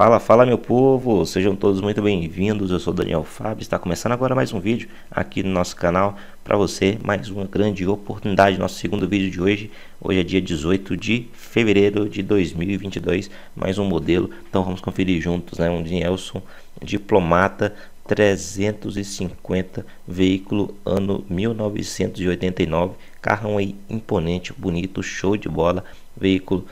Fala, fala meu povo, sejam todos muito bem-vindos. Eu sou Daniel Fábio, está começando agora mais um vídeo aqui no nosso canal para você, mais uma grande oportunidade. Nosso segundo vídeo de hoje é dia 18 de fevereiro de 2022, mais um modelo. Então vamos conferir juntos, né? Um Nielson Diplomata 350, veículo ano 1989, carrão aí imponente, bonito, show de bola. Veículo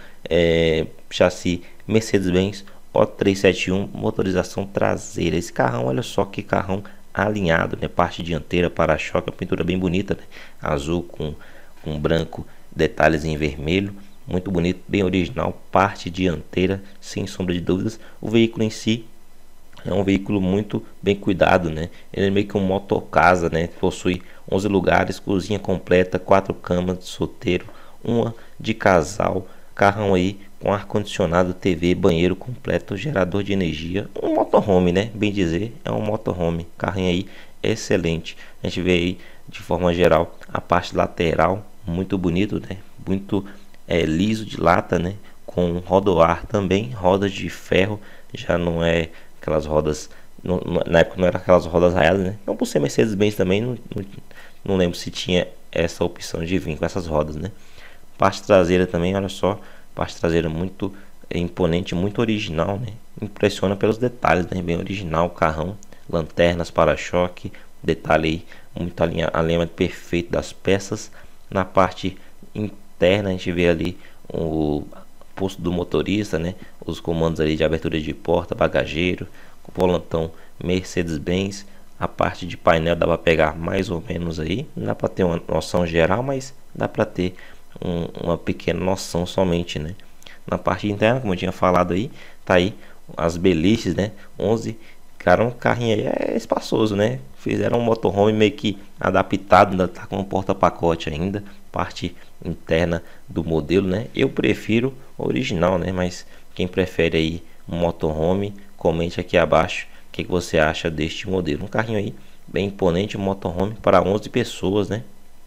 chassi Mercedes-Benz O371, motorização traseira. Esse carrão, olha só que carrão alinhado, né? Parte dianteira, para-choque, pintura bem bonita, né? Azul com branco, detalhes em vermelho, muito bonito, bem original. Parte dianteira, sem sombra de dúvidas. O veículo em si é um veículo muito bem cuidado, né? Ele é meio que um motocasa, né? Possui 11 lugares, cozinha completa, 4 camas de solteiro, uma de casal. Carrão aí com ar-condicionado, TV, banheiro completo, gerador de energia, um motorhome, né? Bem dizer, é um motorhome. Carrinho aí excelente. A gente vê aí de forma geral a parte lateral muito bonito, né? Muito liso de lata, né? Com rodoar também, rodas de ferro, já não é aquelas rodas, na época não era aquelas rodas raiadas, né? Não, por ser Mercedes-Benz também, não lembro se tinha essa opção de vir com essas rodas, né? Parte traseira também, olha só, parte traseira muito imponente, muito original, né? Impressiona pelos detalhes, né? Bem original o carrão, lanternas, para-choque, detalhe aí, muito alinhamento perfeito das peças. Na parte interna a gente vê ali o posto do motorista, né? Os comandos ali de abertura de porta, bagageiro, volantão Mercedes-Benz. A parte de painel dá para pegar mais ou menos aí, não dá para ter uma noção geral, mas dá para ter uma pequena noção somente, né? Na parte interna, como eu tinha falado aí, tá aí as beliches, né? 11, cara, um carrinho aí é espaçoso, né? Fizeram um motorhome meio que adaptado, ainda tá com um porta-pacote ainda. Parte interna do modelo, né? Eu prefiro o original, né? Mas quem prefere aí um motorhome, comente aqui abaixo o que você acha deste modelo. Um carrinho aí bem imponente, um motorhome para 11 pessoas, né?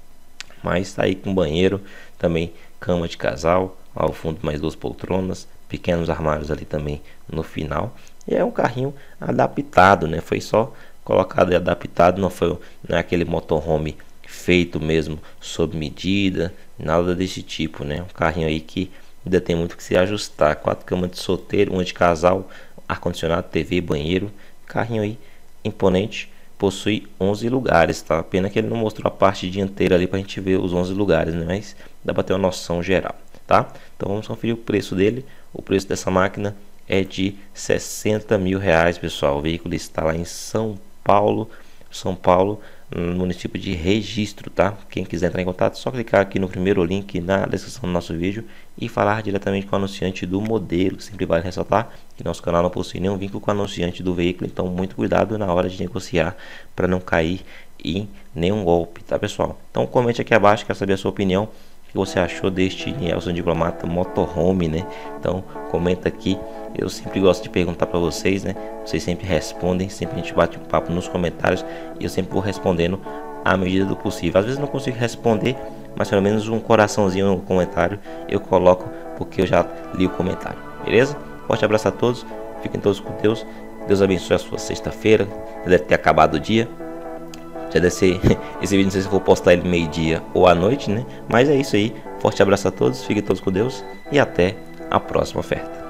Mas tá aí com banheiro, também cama de casal, ao fundo mais 2 poltronas, pequenos armários ali também no final. E é um carrinho adaptado, né? Foi só colocado e adaptado, não é aquele motorhome feito mesmo sob medida, nada desse tipo, né? Um carrinho aí que ainda tem muito que se ajustar. 4 camas de solteiro, uma de casal, ar-condicionado, TV, banheiro. Carrinho aí imponente. Possui 11 lugares, tá? Pena que ele não mostrou a parte dianteira ali pra gente ver os 11 lugares, né? Mas dá pra ter uma noção geral, tá? Então vamos conferir o preço dele. O preço dessa máquina é de 60 mil reais, pessoal. O veículo está lá em São Paulo, no município de Registro, tá? Quem quiser entrar em contato, é só clicar aqui no primeiro link na descrição do nosso vídeo e falar diretamente com o anunciante do modelo. Sempre vale ressaltar que nosso canal não possui nenhum vínculo com o anunciante do veículo, então muito cuidado na hora de negociar para não cair em nenhum golpe, tá, pessoal? Então comente aqui abaixo, quero saber a sua opinião. Que você achou deste Nielson Diplomata motorhome, né? Então comenta aqui, eu sempre gosto de perguntar para vocês, né? Vocês sempre respondem, sempre a gente bate um papo nos comentários e eu sempre vou respondendo à medida do possível. Às vezes não consigo responder, mas pelo menos um coraçãozinho no comentário eu coloco porque eu já li o comentário, beleza? Forte abraço a todos, fiquem todos com Deus, Deus abençoe a sua sexta-feira, deve ter acabado o dia. Já deve ser, esse vídeo não sei se eu vou postar ele meio-dia ou à noite, né? Mas é isso aí. Forte abraço a todos, fiquem todos com Deus e até a próxima oferta.